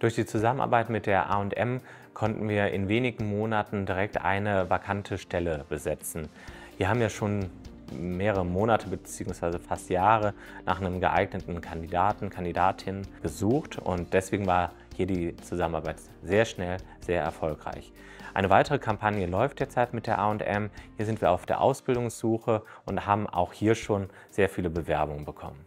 Durch die Zusammenarbeit mit der A&M konnten wir in wenigen Monaten direkt eine vakante Stelle besetzen. Wir haben ja schon mehrere Monate bzw. fast Jahre nach einem geeigneten Kandidaten, Kandidatin gesucht und deswegen war hier die Zusammenarbeit sehr schnell, sehr erfolgreich. Eine weitere Kampagne läuft derzeit mit der A&M. Hier sind wir auf der Ausbildungssuche und haben auch hier schon sehr viele Bewerbungen bekommen.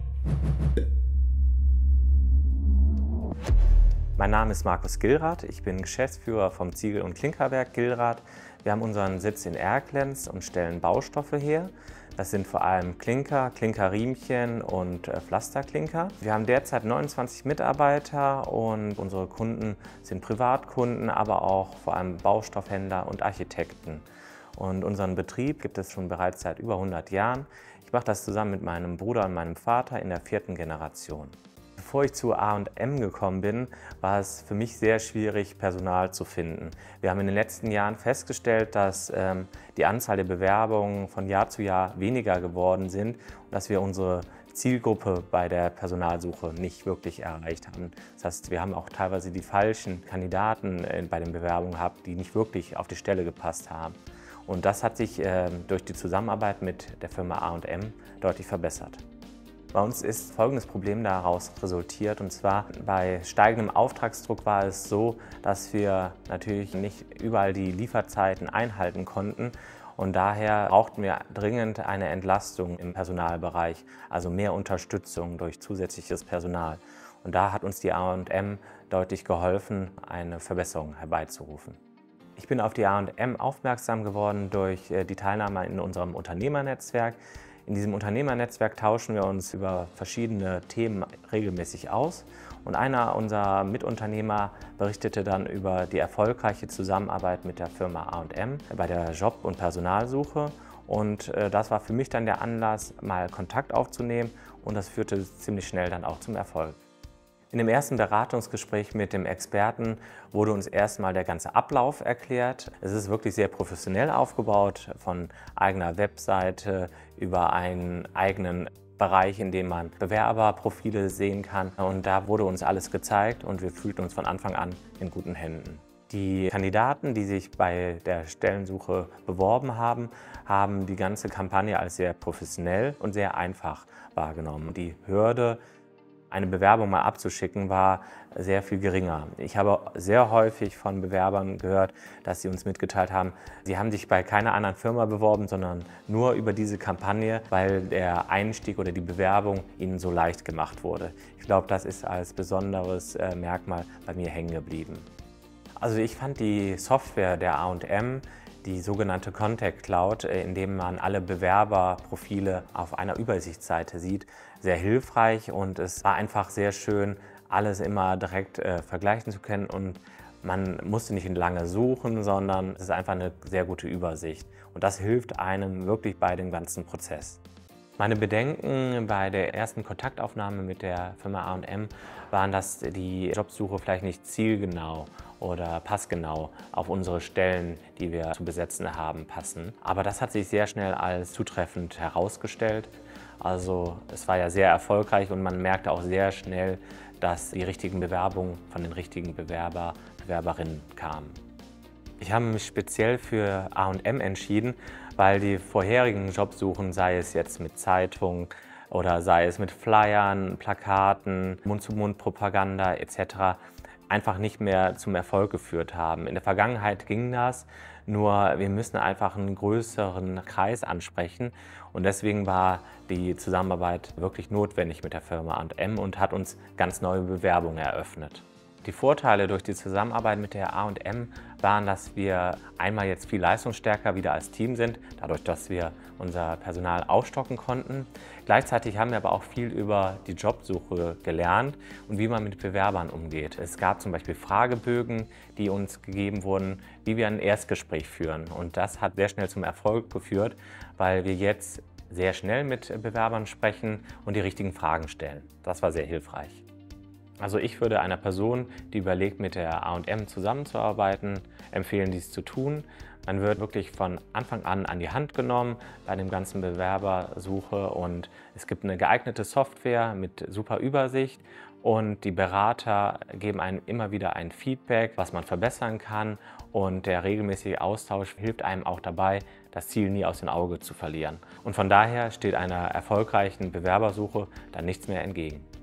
Mein Name ist Markus Gillrath, ich bin Geschäftsführer vom Ziegel- und Klinkerwerk Gillrath. Wir haben unseren Sitz in Erkelenz und stellen Baustoffe her. Das sind vor allem Klinker, Klinkerriemchen und Pflasterklinker. Wir haben derzeit 29 Mitarbeiter und unsere Kunden sind Privatkunden, aber auch vor allem Baustoffhändler und Architekten. Und unseren Betrieb gibt es schon bereits seit über 100 Jahren. Ich mache das zusammen mit meinem Bruder und meinem Vater in der 4. Generation. Bevor ich zu A&M gekommen bin, war es für mich sehr schwierig, Personal zu finden. Wir haben in den letzten Jahren festgestellt, dass die Anzahl der Bewerbungen von Jahr zu Jahr weniger geworden sind und dass wir unsere Zielgruppe bei der Personalsuche nicht wirklich erreicht haben. Das heißt, wir haben auch teilweise die falschen Kandidaten bei den Bewerbungen gehabt, die nicht wirklich auf die Stelle gepasst haben. Und das hat sich durch die Zusammenarbeit mit der Firma A&M deutlich verbessert. Bei uns ist folgendes Problem daraus resultiert, und zwar bei steigendem Auftragsdruck war es so, dass wir natürlich nicht überall die Lieferzeiten einhalten konnten und daher brauchten wir dringend eine Entlastung im Personalbereich, also mehr Unterstützung durch zusätzliches Personal. Und da hat uns die A&M deutlich geholfen, eine Verbesserung herbeizurufen. Ich bin auf die A&M aufmerksam geworden durch die Teilnahme in unserem Unternehmernetzwerk. In diesem Unternehmernetzwerk tauschen wir uns über verschiedene Themen regelmäßig aus und einer unserer Mitunternehmer berichtete dann über die erfolgreiche Zusammenarbeit mit der Firma A&M bei der Job- und Personalsuche und das war für mich dann der Anlass, mal Kontakt aufzunehmen und das führte ziemlich schnell dann auch zum Erfolg. In dem ersten Beratungsgespräch mit dem Experten wurde uns erstmal der ganze Ablauf erklärt. Es ist wirklich sehr professionell aufgebaut, von eigener Webseite über einen eigenen Bereich, in dem man Bewerberprofile sehen kann. Und da wurde uns alles gezeigt und wir fühlten uns von Anfang an in guten Händen. Die Kandidaten, die sich bei der Stellensuche beworben haben, haben die ganze Kampagne als sehr professionell und sehr einfach wahrgenommen. Die Hürde, eine Bewerbung mal abzuschicken, war sehr viel geringer. Ich habe sehr häufig von Bewerbern gehört, dass sie uns mitgeteilt haben, sie haben sich bei keiner anderen Firma beworben, sondern nur über diese Kampagne, weil der Einstieg oder die Bewerbung ihnen so leicht gemacht wurde. Ich glaube, das ist als besonderes Merkmal bei mir hängen geblieben. Also ich fand die Software der A&M, die sogenannte Contact Cloud, in dem man alle Bewerberprofile auf einer Übersichtsseite sieht, sehr hilfreich und es war einfach sehr schön, alles immer direkt vergleichen zu können und man musste nicht lange suchen, sondern es ist einfach eine sehr gute Übersicht und das hilft einem wirklich bei dem ganzen Prozess. Meine Bedenken bei der ersten Kontaktaufnahme mit der Firma A&M waren, dass die Jobsuche vielleicht nicht zielgenau oder passgenau auf unsere Stellen, die wir zu besetzen haben, passen. Aber das hat sich sehr schnell als zutreffend herausgestellt. Also es war ja sehr erfolgreich und man merkte auch sehr schnell, dass die richtigen Bewerbungen von den richtigen Bewerberinnen kamen. Ich habe mich speziell für A&M entschieden, weil die vorherigen Jobsuchen, sei es jetzt mit Zeitungen oder sei es mit Flyern, Plakaten, Mund-zu-Mund-Propaganda etc., einfach nicht mehr zum Erfolg geführt haben. In der Vergangenheit ging das, nur wir müssen einfach einen größeren Kreis ansprechen und deswegen war die Zusammenarbeit wirklich notwendig mit der Firma A&M und hat uns ganz neue Bewerbungen eröffnet. Die Vorteile durch die Zusammenarbeit mit der A&M waren, dass wir einmal jetzt viel leistungsstärker wieder als Team sind, dadurch, dass wir unser Personal aufstocken konnten. Gleichzeitig haben wir aber auch viel über die Jobsuche gelernt und wie man mit Bewerbern umgeht. Es gab zum Beispiel Fragebögen, die uns gegeben wurden, wie wir ein Erstgespräch führen. Und das hat sehr schnell zum Erfolg geführt, weil wir jetzt sehr schnell mit Bewerbern sprechen und die richtigen Fragen stellen. Das war sehr hilfreich. Also ich würde einer Person, die überlegt, mit der A&M zusammenzuarbeiten, empfehlen, dies zu tun. Man wird wirklich von Anfang an die Hand genommen bei dem ganzen Bewerbersuche und es gibt eine geeignete Software mit super Übersicht und die Berater geben einem immer wieder ein Feedback, was man verbessern kann, und der regelmäßige Austausch hilft einem auch dabei, das Ziel nie aus dem Auge zu verlieren. Und von daher steht einer erfolgreichen Bewerbersuche dann nichts mehr entgegen.